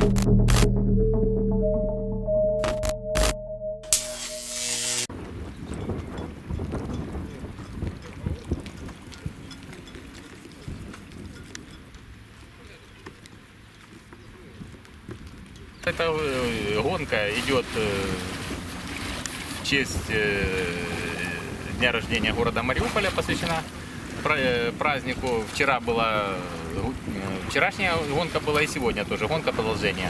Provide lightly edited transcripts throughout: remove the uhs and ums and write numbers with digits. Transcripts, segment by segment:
Эта гонка идет в честь дня рождения города Мариуполя, посвящена празднику. Вчерашняя гонка была и сегодня тоже гонка продолжения.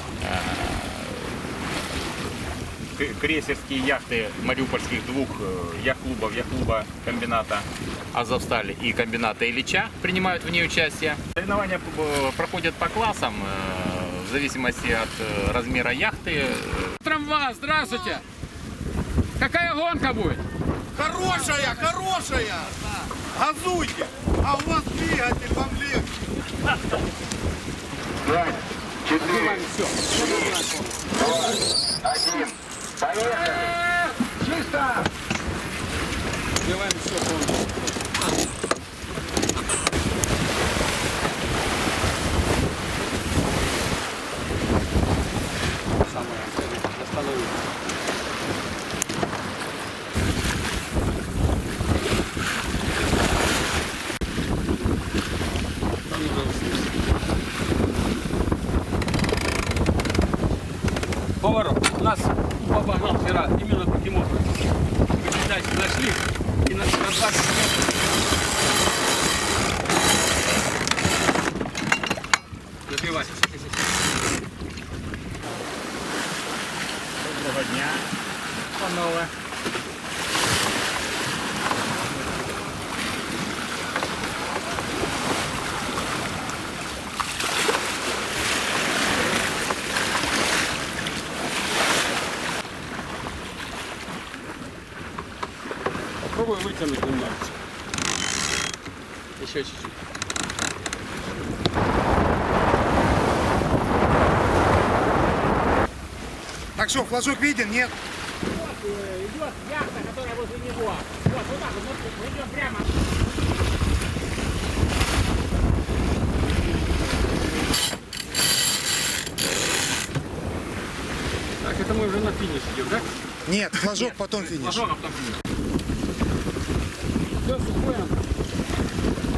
Крейсерские яхты мариупольских двух яхт-клубов, яхт-клуба комбината «Азовсталь» и комбината «Ильича» принимают в ней участие. Соревнования проходят по классам, в зависимости от размера яхты. Трамвай, здравствуйте! Какая гонка будет? Хорошая, хорошая! Газуйте! А у вас двигатель, вам легче. 5, 4, Все. 1. Поехали! Чисто! Делаем все полностью. Остановить. Поворот. Нас обогнал вчера именно таким образом. Мы дальше зашли и нас раздали. Забивайся. Доброго дня, панове. Попробуй вытянуть немного. Еще чуть-чуть. Так что, флажок виден, нет? Вот идет яхта, которая возле него. Вот так вот, мы идем прямо. Так, это мы уже на финише идем, да? Нет, флажок, потом финиш. Флажок, а потом финиш. Все, сухое.